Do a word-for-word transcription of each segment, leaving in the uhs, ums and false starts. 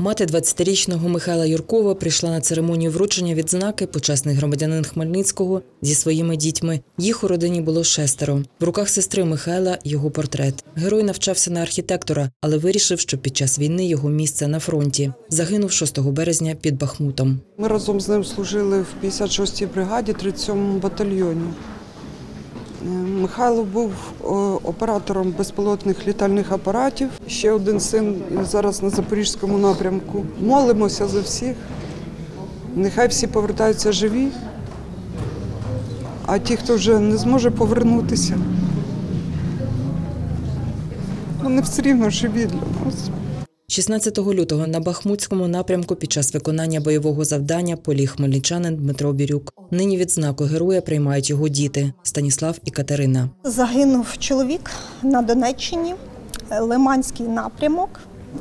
Мати двадцятирічного Михайла Юркова прийшла на церемонію вручення відзнаки «Почесний громадянин Хмельницького» зі своїми дітьми. Їх у родині було шестеро. В руках сестри Михайла – його портрет. Герой навчався на архітектора, але вирішив, що під час війни його місце на фронті. Загинув шостого березня під Бахмутом. Ми разом з ним служили в п'ятдесят шостій бригаді, тридцять сьомому батальйоні. Михайло був оператором безпілотних літальних апаратів. Ще один син зараз на Запорізькому напрямку. Молимося за всіх. Нехай всі повертаються живі, а ті, хто вже не зможе повернутися, вони все рівно живі для нас. шістнадцятого лютого на Бахмутському напрямку під час виконання бойового завдання поліг хмельничанин Дмитро Бірюк. Нині відзнаку героя приймають його діти – Станіслав і Катерина. Загинув чоловік на Донеччині, Лиманський напрямок,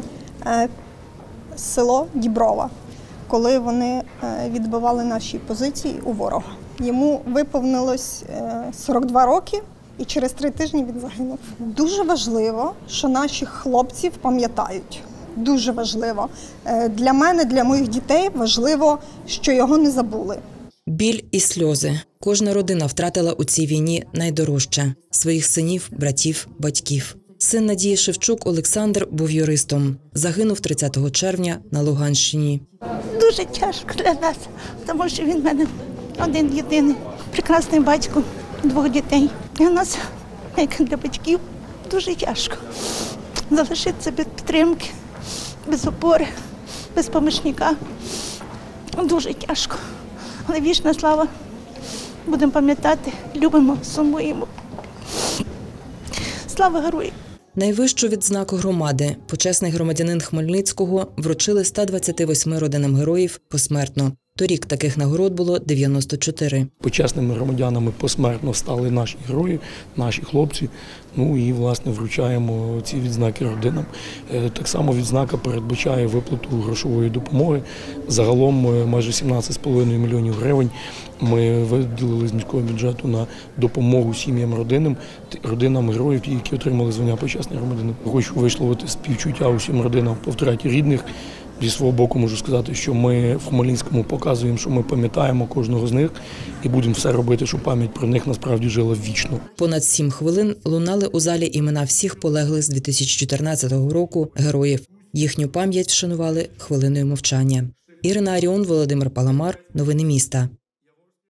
село Діброва, коли вони відбивали наші позиції у ворога. Йому виповнилось сорок два роки. І через три тижні він загинув. Дуже важливо, що наші хлопців пам'ятають. Дуже важливо. Для мене, для моїх дітей важливо, що його не забули. Біль і сльози. Кожна родина втратила у цій війні найдорожче – своїх синів, братів, батьків. Син Надії Шевчук Олександр був юристом. Загинув тридцятого червня на Луганщині. Дуже тяжко для нас, тому що він в мене один-єдиний, прекрасний батько двох дітей. І у нас, як для батьків, дуже тяжко залишитися без підтримки, без опори, без помічника. Дуже тяжко. Але вічна слава. Будемо пам'ятати, любимо, сумуємо. Слава героям! Найвищу відзнаку громади – почесний громадянин Хмельницького вручили ста двадцяти восьми родинам героїв посмертно. Торік таких нагород було дев'яносто чотири. Почесними громадянами посмертно стали наші герої, наші хлопці. Ну і, власне, вручаємо ці відзнаки родинам. Так само відзнака передбачає виплату грошової допомоги. Загалом майже сімнадцять з половиною мільйонів гривень ми виділили з міського бюджету на допомогу сім'ям родинам, родинам героїв, які отримали звання почесний громадянин. Хочу висловити співчуття усім родинам по втраті рідних. Зі свого боку можу сказати, що ми в Хмельницькому показуємо, що ми пам'ятаємо кожного з них і будемо все робити, щоб пам'ять про них насправді жила вічно. Понад сім хвилин лунали у залі імена всіх полеглих з дві тисячі чотирнадцятого року героїв. Їхню пам'ять вшанували хвилиною мовчання. Ірина Аріон, Володимир Паламар. Новини міста.